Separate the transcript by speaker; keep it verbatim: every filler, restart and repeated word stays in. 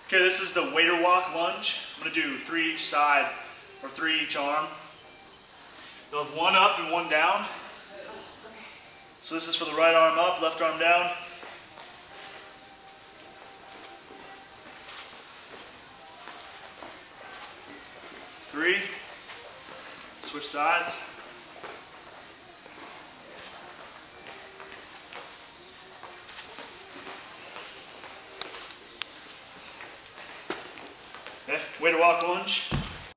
Speaker 1: Okay, this is the waiter walk lunge. I'm gonna do three each side, or three each arm. You'll have one up and one down. So this is for the right arm up, left arm down. Three. Switch sides. Okay, waiter walk lunge.